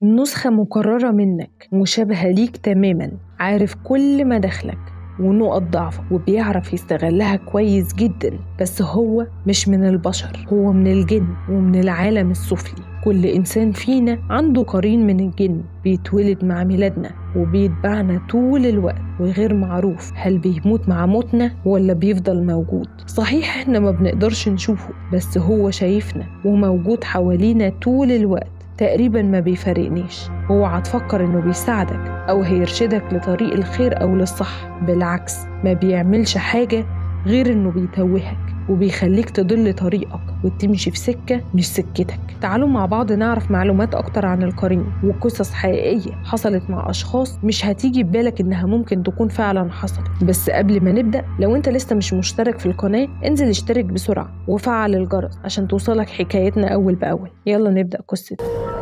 نسخة مكررة منك، مشابهة ليك تماما، عارف كل مداخلك ونقط ضعفك وبيعرف يستغلها كويس جدا. بس هو مش من البشر، هو من الجن ومن العالم السفلي. كل إنسان فينا عنده قرين من الجن بيتولد مع ميلادنا وبيتبعنا طول الوقت وغير معروف هل بيموت مع موتنا ولا بيفضل موجود. صحيح احنا ما بنقدرش نشوفه، بس هو شايفنا وموجود حوالينا طول الوقت، تقريبا ما بيفارقنيش. اوعى تفكر انه بيساعدك او هيرشدك لطريق الخير او للصح، بالعكس ما بيعملش حاجة غير انه بيتوهك وبيخليك تضل طريقك وتمشي في سكة مش سكتك. تعالوا مع بعض نعرف معلومات اكتر عن القرين وقصص حقيقية حصلت مع اشخاص مش هتيجي ببالك انها ممكن تكون فعلا حصلت. بس قبل ما نبدأ، لو انت لسه مش مشترك في القناة انزل اشترك بسرعة وفعل الجرس عشان توصلك حكايتنا اول باول. يلا نبدأ قصتنا.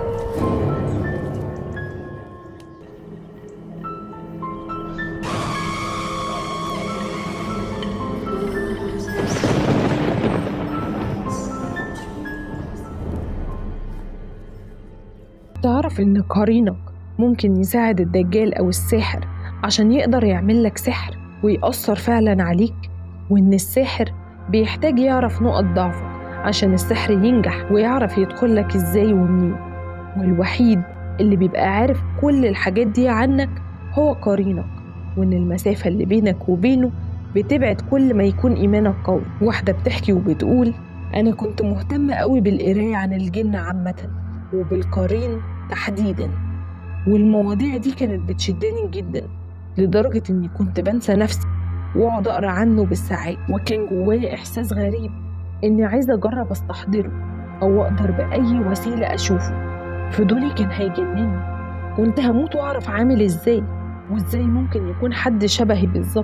تعرف إن قرينك ممكن يساعد الدجال أو الساحر عشان يقدر يعمل لك سحر ويأثر فعلا عليك، وإن الساحر بيحتاج يعرف نقط ضعفك عشان السحر ينجح ويعرف يدخل لك إزاي ومنين، والوحيد اللي بيبقى عارف كل الحاجات دي عنك هو قرينك، وإن المسافة اللي بينك وبينه بتبعد كل ما يكون إيمانك قوي. واحدة بتحكي وبتقول: أنا كنت مهتمة قوي بالقراية عن الجن عامة وبالقرين تحديدا، والمواضيع دي كانت بتشدني جدا لدرجة اني كنت بنسى نفسي واقعد اقرا عنه بالساعات، وكان جوايا احساس غريب اني عايزة اجرب استحضره او اقدر باي وسيلة اشوفه. فضولي كان هيجنني، كنت هموت واعرف عامل ازاي وازاي ممكن يكون حد شبهي بالظبط.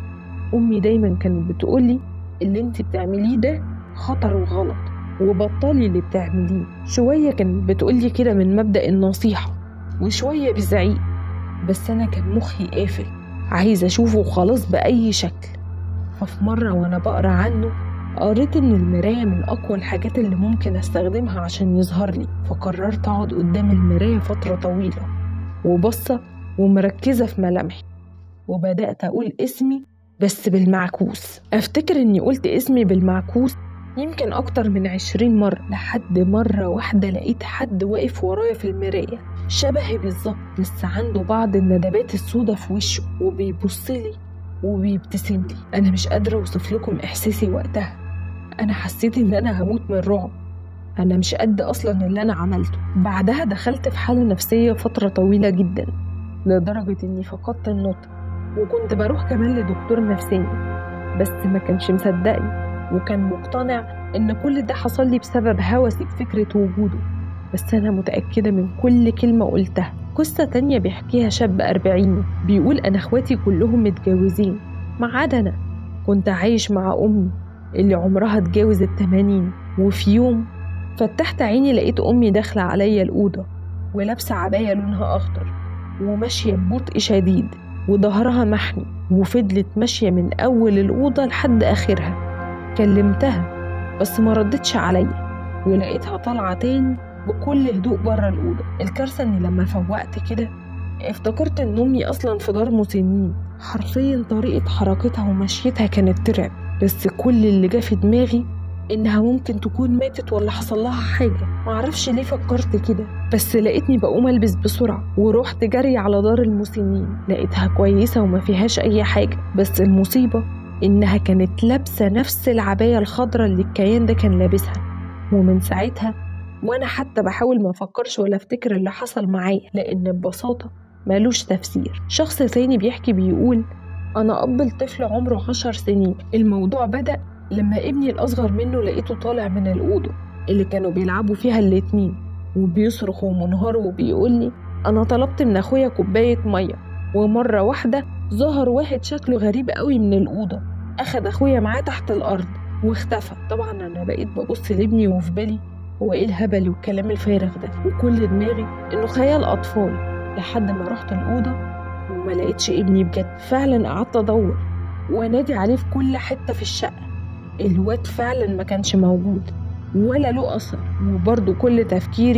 امي دايما كانت بتقولي: اللي انت بتعمليه ده خطر وغلط وبطلي اللي بتعمليه. شوية كانت بتقولي كده من مبدأ النصيحة وشوية بزعيق، بس أنا كان مخي قافل عايزة أشوفه خلاص بأي شكل. ففي مرة وأنا بقرأ عنه قريت إن المراية من أقوى الحاجات اللي ممكن أستخدمها عشان يظهر لي، فقررت أقعد قدام المراية فترة طويلة وبصة ومركزة في ملامحي، وبدأت أقول اسمي بس بالمعكوس. أفتكر إني قلت اسمي بالمعكوس يمكن أكتر من 20 مرة، لحد مرة واحدة لقيت حد واقف ورايا في المراية شبهي بالظبط، بس عنده بعض الندبات السودة في وشه وبيبصلي وبيبتسملي. أنا مش قادرة أوصف لكم إحساسي وقتها. أنا حسيت إن أنا هموت من الرعب، أنا مش قد أصلا اللي أنا عملته. بعدها دخلت في حالة نفسية فترة طويلة جدا لدرجة إني فقدت النطق، وكنت بروح كمان لدكتور نفساني بس ما كانش مصدقني وكان مقتنع إن كل ده حصل لي بسبب هوسي بفكرة وجوده، بس أنا متأكدة من كل كلمة قلتها. قصة تانية بيحكيها شاب 40 بيقول: أنا أخواتي كلهم متجوزين ما عدا أنا، كنت عايش مع أمي اللي عمرها اتجاوز 80، وفي يوم فتحت عيني لقيت أمي داخلة عليا الأوضة ولابسة عباية لونها أخضر وماشية ببطء شديد وظهرها محني، وفضلت ماشية من أول الأوضة لحد آخرها. كلمتها بس ما ردتش عليا، ولقيتها طالعة تاني بكل هدوء بره الأوضة. الكارثة إني لما فوقت كده افتكرت إن أمي أصلا في دار مسنين، حرفيا طريقة حركتها ومشيتها كانت ترعب، بس كل اللي جه في دماغي إنها ممكن تكون ماتت ولا حصل لها حاجة. معرفش ليه فكرت كده، بس لقيتني بقوم ألبس بسرعة ورحت جري على دار المسنين. لقيتها كويسة وما فيهاش أي حاجة، بس المصيبة إنها كانت لابسة نفس العباية الخضراء اللي الكيان ده كان لابسها. ومن ساعتها وأنا حتى بحاول ما أفكرش ولا أفتكر اللي حصل معايا، لأن ببساطة مالوش تفسير. شخص تاني بيحكي بيقول: أنا أب الطفل عمره 10 سنين. الموضوع بدأ لما ابني الأصغر منه لقيته طالع من الأوضة اللي كانوا بيلعبوا فيها الاتنين وبيصرخ ومنهار وبيقولي: أنا طلبت من أخويا كوباية مية، ومرة واحدة ظهر واحد شكله غريب قوي من الأوضة، أخد أخويا معاه تحت الأرض واختفى. طبعا أنا بقيت ببص لابني وفي بالي هو إيه الهبل والكلام الفارغ ده، وكل دماغي إنه خيال أطفال، لحد ما رحت الأوضة وما لقيتش ابني بجد. فعلا قعدت أدور وأنادي عليه في كل حتة في الشقة، الواد فعلا ما كانش موجود ولا له أثر. وبرضه كل تفكيري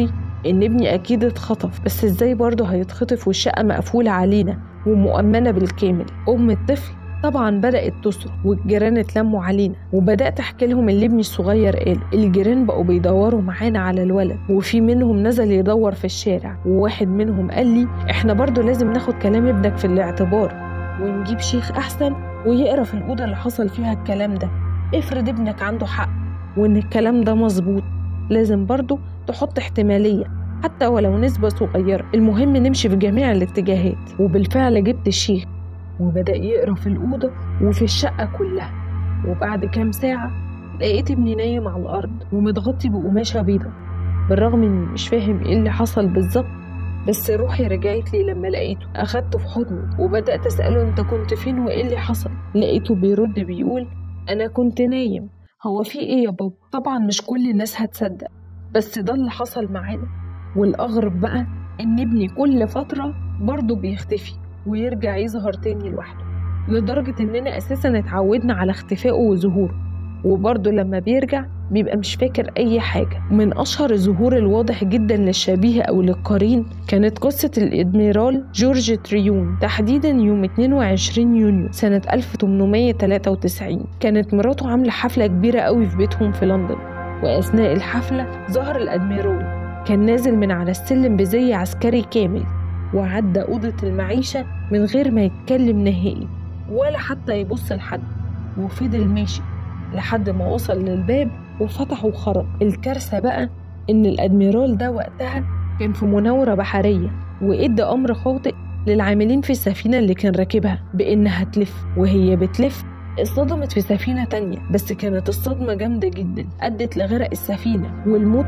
إن ابني أكيد اتخطف، بس إزاي برضه هيتخطف والشقة مقفولة علينا ومؤمنة بالكامل؟ أم الطفل طبعا بدأت تصرخ والجيران اتلموا علينا، وبدأت أحكي لهم اللي ابني الصغير قاله. الجيران بقوا بيدوروا معانا على الولد، وفي منهم نزل يدور في الشارع، وواحد منهم قال لي احنا برضو لازم ناخد كلام ابنك في الاعتبار ونجيب شيخ أحسن ويقرأ في الأوضة اللي حصل فيها الكلام ده. افرض ابنك عنده حق وإن الكلام ده مظبوط، لازم برضو تحط احتمالية حتى ولو نسبة صغيرة، المهم نمشي في جميع الاتجاهات. وبالفعل جبت الشيخ وبدأ يقرأ في الأوضة وفي الشقة كلها، وبعد كام ساعة لقيت ابني نايم على الأرض ومتغطي بقماشة بيضة. بالرغم إني مش فاهم إيه اللي حصل بالظبط، بس روحي رجعت لي لما لقيته. أخدته في حضني وبدأت أسأله أنت كنت فين وإيه اللي حصل؟ لقيته بيرد بيقول أنا كنت نايم. هو في إيه يا بابا؟ طبعا مش كل الناس هتصدق، بس ده اللي حصل معانا. والأغرب بقى إن ابني كل فترة برضه بيختفي ويرجع يظهر تاني لوحده، لدرجة إننا أساساً اتعودنا على اختفائه وظهوره، وبرضه لما بيرجع بيبقى مش فاكر أي حاجة. من أشهر الظهور الواضح جداً للشبيه أو للقرين كانت قصة الإدميرال جورج تريون، تحديداً يوم 22 يونيو سنة 1893. كانت مراته عاملة حفلة كبيرة قوي في بيتهم في لندن، وأثناء الحفلة ظهر الأدميرال كان نازل من على السلم بزي عسكري كامل، وعدى أوضة المعيشة من غير ما يتكلم نهائي ولا حتى يبص لحد، وفضل ماشي لحد ما وصل للباب وفتح وخرج. الكارثة بقى إن الأدميرال ده وقتها كان في مناورة بحرية، وإدى أمر خاطئ للعاملين في السفينة اللي كان راكبها بإنها تلف، وهي بتلف اصطدمت في سفينة تانية، بس كانت الصدمة جامدة جدا أدت لغرق السفينة والموت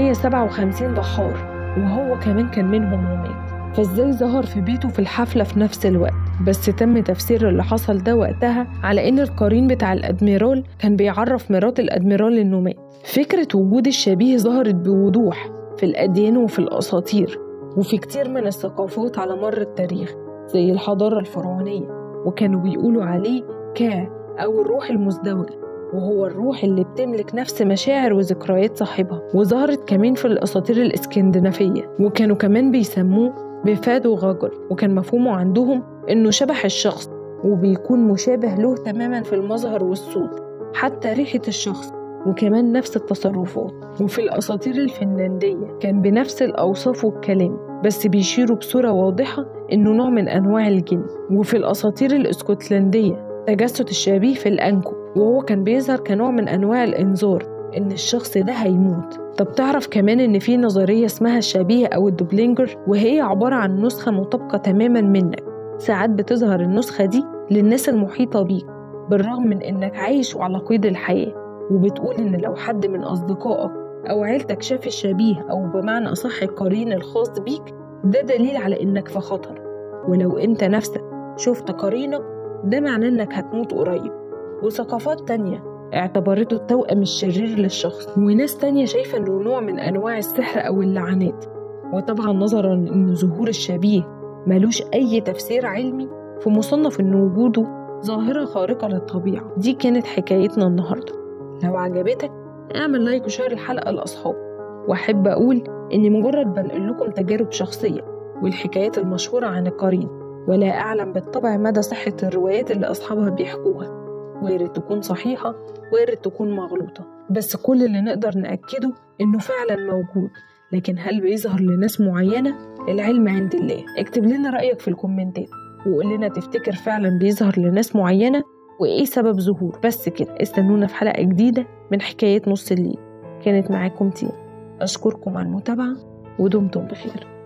357 بحار، وهو كمان كان منهم ومات. فازاي ظهر في بيته في الحفلة في نفس الوقت؟ بس تم تفسير اللي حصل ده وقتها على ان القرين بتاع الادميرال كان بيعرف مرات الادميرال انه مات. فكرة وجود الشبيه ظهرت بوضوح في الأديان وفي الأساطير وفي كتير من الثقافات على مر التاريخ زي الحضارة الفرعونية، وكانوا بيقولوا عليه كا أو الروح المزدوجة، وهو الروح اللي بتملك نفس مشاعر وذكريات صاحبها. وظهرت كمان في الأساطير الإسكندنافية، وكانوا كمان بيسموه بفادو غاجر، وكان مفهومه عندهم إنه شبح الشخص وبيكون مشابه له تماما في المظهر والصوت، حتى ريحة الشخص، وكمان نفس التصرفات. وفي الأساطير الفنلندية كان بنفس الأوصاف والكلام، بس بيشيروا بصورة واضحة إنه نوع من أنواع الجن. وفي الأساطير الإسكتلندية تجسد الشبيه في الأنكو، وهو كان بيظهر كنوع من أنواع الإنذار إن الشخص ده هيموت. طب تعرف كمان إن في نظرية اسمها الشبيه أو الدوبلينجر، وهي عبارة عن نسخة مطابقة تماماً منك. ساعات بتظهر النسخة دي للناس المحيطة بيك بالرغم من إنك عايش على قيد الحياة، وبتقول إن لو حد من أصدقائك أو عيلتك شاف الشبيه أو بمعنى أصح القرين الخاص بيك، ده دليل على إنك في خطر. ولو أنت نفسك شفت قرينك، ده معناه إنك هتموت قريب. وثقافات تانية اعتبرته التوأم الشرير للشخص، وناس تانية شايفة إنه نوع من أنواع السحر أو اللعنات. وطبعا نظرا إن ظهور الشبيه ملوش أي تفسير علمي، فمصنف إن وجوده ظاهرة خارقة للطبيعة. دي كانت حكايتنا النهاردة. لو عجبتك اعمل لايك وشير الحلقة لأصحابك. وأحب أقول إني مجرد بنقل لكم تجارب شخصية والحكايات المشهورة عن القرين، ولا أعلم بالطبع مدى صحة الروايات اللي أصحابها بيحكوها، ويارد تكون صحيحة ويارد تكون مغلوطة. بس كل اللي نقدر نأكده إنه فعلا موجود، لكن هل بيظهر لناس معينة؟ العلم عند الله. اكتب لنا رأيك في الكومنتات وقول لنا تفتكر فعلا بيظهر لناس معينة وإيه سبب ظهور. بس كده، استنونا في حلقة جديدة من حكاية نص الليل. كانت معاكم تيم، أشكركم على المتابعة ودمتم بخير.